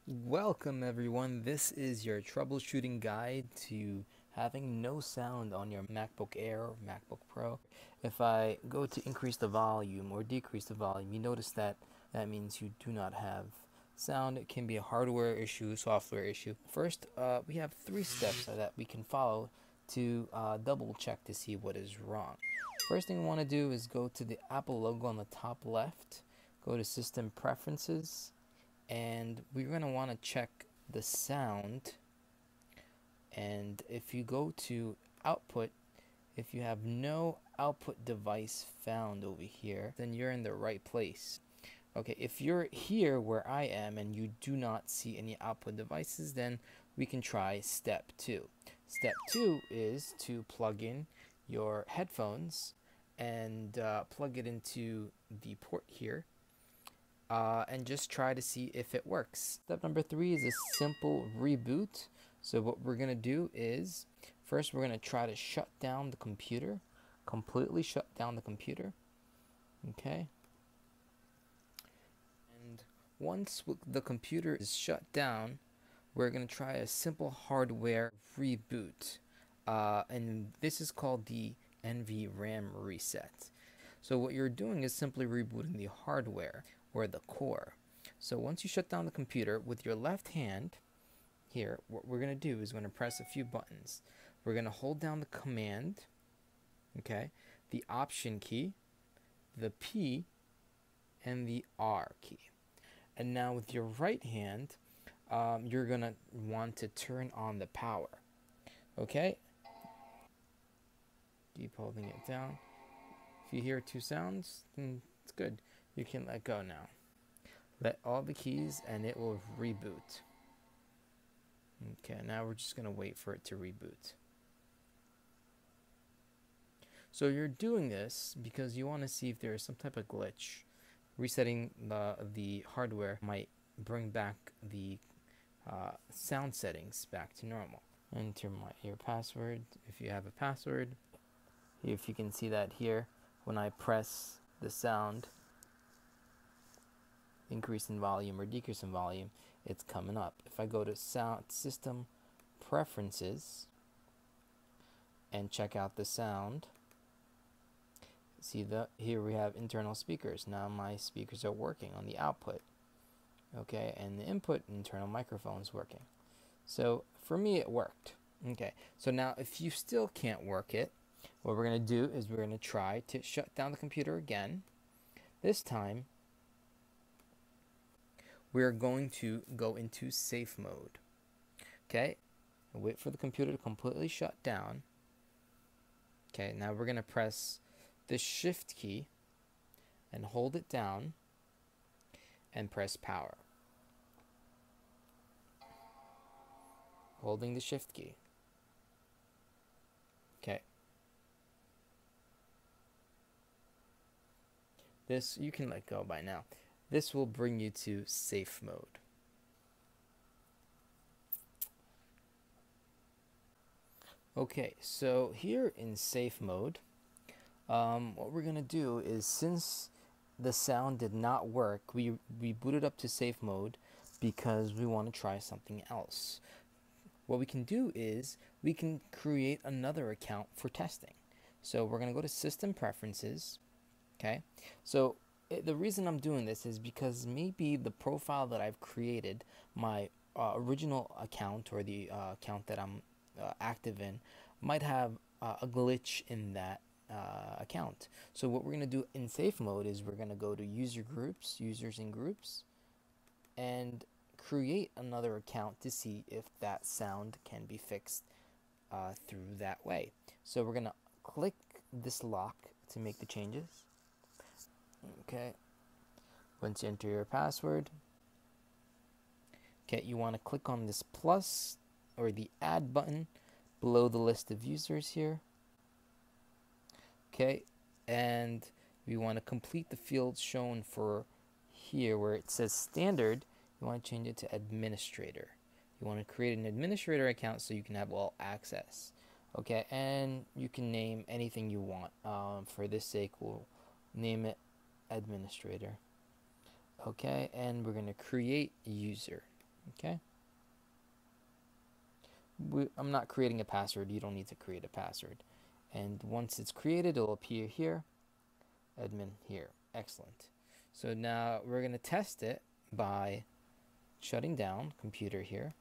Welcome everyone, this is your troubleshooting guide to having no sound on your MacBook Air or MacBook Pro. If I go to increase the volume or decrease the volume, you notice that means you do not have sound. It can be a hardware issue, software issue. First, we have 3 steps that we can follow to double check to see what is wrong. First thing we want to do is go to the Apple logo on the top left, go to System Preferences, and we're going to want to check the sound. And if you go to output, if you have no output device found over here, then you're in the right place. Okay, if you're here where I am and you do not see any output devices, then we can try step 2. Step 2 is to plug in your headphones and plug it into the port here. And just try to see if it works. Step number 3 is a simple reboot. So what we're going to do is, first we're going to try to shut down the computer, completely shut down the computer. Okay. And once the computer is shut down, we're going to try a simple hardware reboot. And this is called the NVRAM reset. So what you're doing is simply rebooting the hardware or the core. So once you shut down the computer with your left hand here, what we're going to do is we're going to press a few buttons. We're going to hold down the command, okay, the option key, the P, and the R key. And now with your right hand, you're going to want to turn on the power. Okay? Keep holding it down. If you hear 2 sounds, then it's good. You can let go now. Let all the keys and it will reboot. Okay, now we're just going to wait for it to reboot. So you're doing this because you want to see if there is some type of glitch. Resetting the hardware might bring back the sound settings back to normal. Enter your password if you have a password. If you can see that here, when I press the sound, increase in volume or decrease in volume, it's coming up. If I go to sound system preferences and check out the sound, see here we have internal speakers. Now my speakers are working on the output, okay, and the input internal microphone is working. So for me it worked. Okay, so now if you still can't work it, what we're going to do is we're going to try to shut down the computer again. This time we're going to go into safe mode. Okay, wait for the computer to completely shut down. Okay, now we're going to press the shift key and hold it down and press power. Holding the shift key. Okay. This you can let go by now. This will bring you to safe mode. Okay, so here in safe mode, what we're gonna do is, since the sound did not work, we booted up to safe mode because we want to try something else. What we can do is we can create another account for testing. So we're gonna go to System Preferences. Okay, so the reason I'm doing this is because maybe the profile that I've created, my original account or the account that I'm active in, might have a glitch in that account. So what we're going to do in safe mode is we're going to go to user groups, users and groups, and create another account to see if that sound can be fixed through that way. So we're going to click this lock to make the changes. Okay, once you enter your password, okay, you want to click on this plus or the add button below the list of users here. Okay, and we want to complete the fields shown for here where it says standard. You want to change it to administrator. You want to create an administrator account so you can have all access. Okay, and you can name anything you want. For this sake, we'll name it administrator. Okay, and we're going to create user. Okay. I'm not creating a password. You don't need to create a password. And once it's created, it'll appear here, admin here. Excellent. So now we're going to test it by shutting down computer here.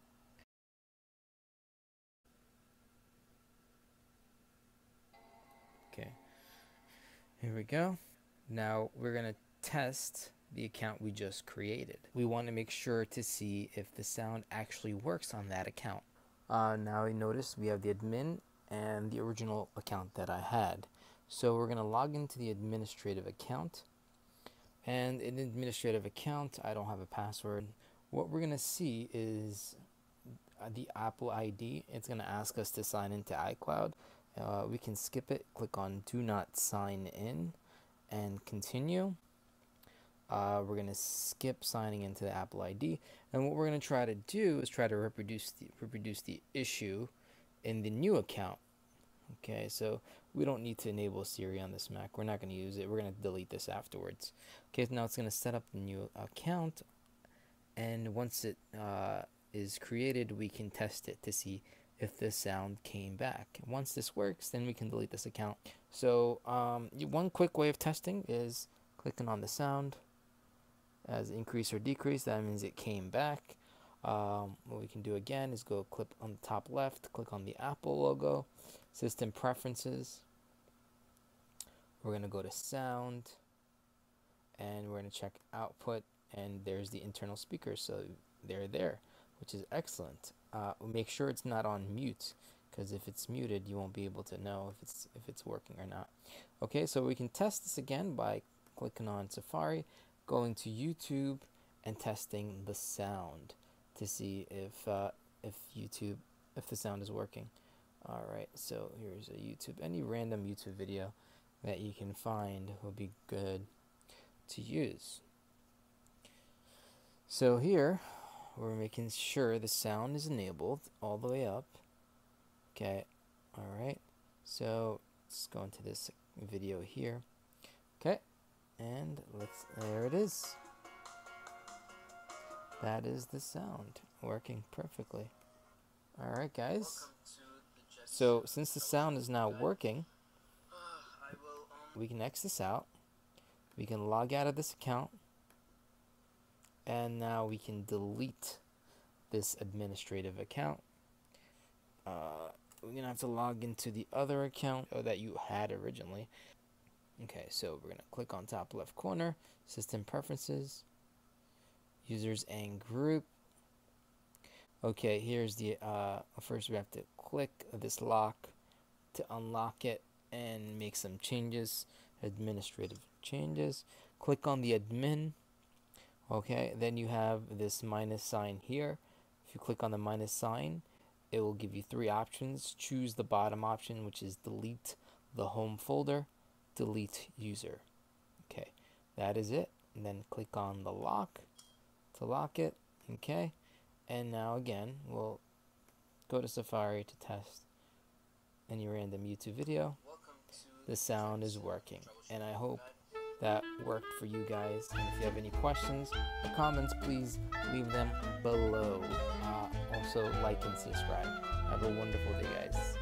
Okay, here we go. Now we're going to test the account we just created. We want to make sure to see if the sound actually works on that account. Now you notice we have the admin and the original account that I had. So we're going to log into the administrative account. And in the administrative account, I don't have a password. What we're going to see is the Apple ID. It's going to ask us to sign into iCloud. We can skip it, click on Do Not Sign In, and continue. We're going to skip signing into the Apple ID. And what we're going to try to do is try to reproduce the issue in the new account. Okay, so we don't need to enable Siri on this Mac. We're not going to use it. We're going to delete this afterwards. Okay, now it's going to set up the new account. And once it is created, we can test it to see if the sound came back. Once this works, then we can delete this account. So one quick way of testing is clicking on the sound as increase or decrease. That means it came back. What we can do again is go click on the top left, click on the Apple logo, System Preferences. We're going to go to Sound, and we're going to check Output, and there's the internal speakers, so they're there, which is excellent. Make sure it's not on mute, because if it's muted, you won't be able to know if it's working or not. Okay, so we can test this again by clicking on Safari, going to YouTube, and testing the sound to see if the sound is working. All right, so here's a YouTube. Any random YouTube video that you can find will be good to use. So here we're making sure the sound is enabled all the way up. Okay, all right. So let's go into this video here. Okay, and there it is. That is the sound working perfectly. All right, guys. So since the sound is now working, we can X this out. We can log out of this account. And now we can delete this administrative account. We're going to have to log into the other account that you had originally. Okay, so we're going to click on top left corner, System Preferences, Users and Group. Okay, here's the, first we have to click this lock to unlock it and make some changes, administrative changes. Click on the admin. Okay, then you have this minus sign here. If you click on the minus sign, it will give you three options. Choose the bottom option, which is delete the home folder, delete user. Okay, that is it. And then click on the lock to lock it. Okay, and now again, we'll go to Safari to test any random YouTube video. The sound is working, and I hope that worked for you guys. And if you have any questions or comments, please leave them below. Also, like and subscribe. Have a wonderful day, guys.